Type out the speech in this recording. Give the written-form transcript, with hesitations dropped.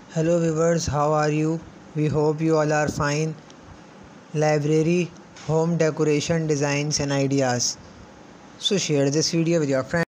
Hello viewers, how are you? We hope you all are fine. Library, home decoration designs and ideas. So share this video with your friends.